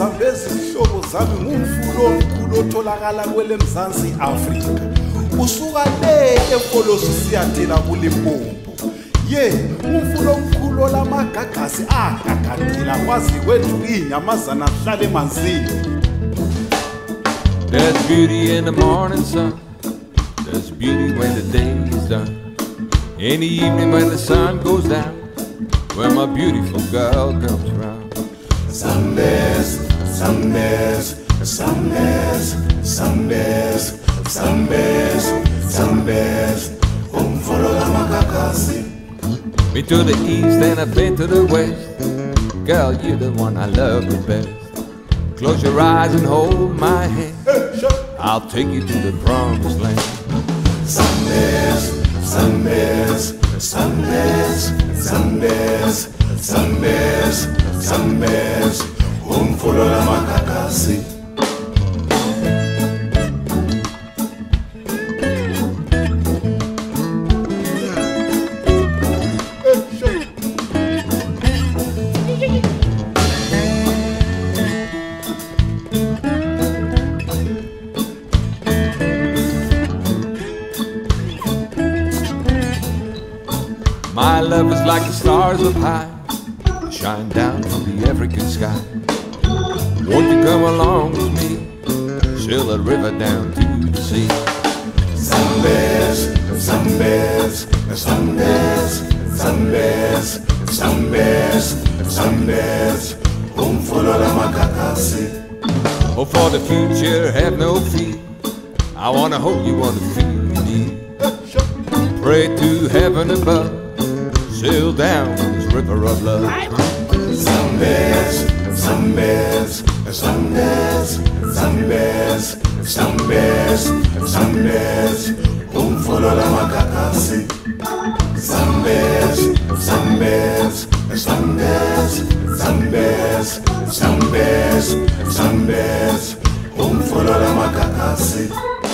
Zambezi hlobo zami ngumfulo omkhulu otholakala kwele Mzansi Afrika. Usuka le eFolosi siyadela kuLimpopo. Ye, umfulo omkhulu lamagagasi agagadila kwazi kwethu inyamazana hlala emanzini. There's beauty in the morning sun. There's beauty when the day is done. In the evening when the sun goes down, when my beautiful girl comes round. Zambezi, Zambezi, Zambezi, Zambezi, Zambezi, Zambezi, umfulo lamagagasi. Been to the east and I've been to the west. Girl, you're the one I love the best. Close your eyes and hold my hand. I'll take you to the promised land. Zambezi, Zambezi, Zambezi, Zambezi, Zambezi, Zambezi, umfulo lamagagasi. My love is like the stars up high, shine down from the African sky. Won't you come along with me, sail the river down to the sea? Zambezi, Zambezi, Zambezi, Zambezi, Zambezi, Zambezi, umfulo lamagagasi. Oh, for the future, have no fear. I wanna hold you, wanna feel you near. Pray to heaven above, sail down this river of love. Zambezi, Zambezi, Zambezi, Zambezi, Zambezi, Zambezi, umfulo lamagagasi. Zambezi, Zambezi, Zambezi, Zambezi, Zambezi, Zambezi, umfulo lamagagasi.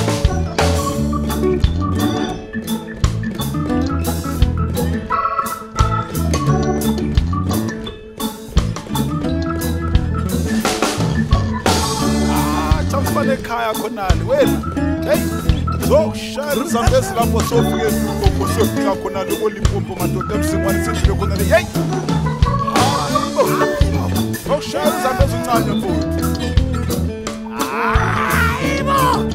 Ekhaya khonani wena hey zokushaya uZambezi lapho sofike eLimpopo sofika khonani koLimpopo madoda emsingwane sendile khonani hey zokushaya uZambezi uncane mfowethu hayibo.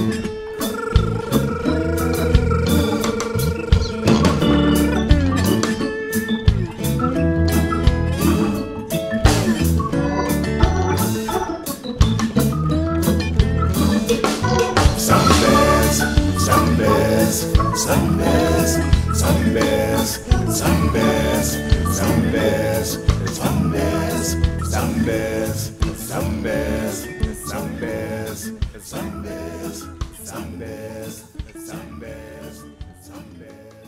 Zambezi, Zambezi, Zambezi, Zambezi, Zambezi, Zambezi, Zambezi, Zambezi, Zambezi, Zambezi, Zambezi, Zambezi, Zambezi.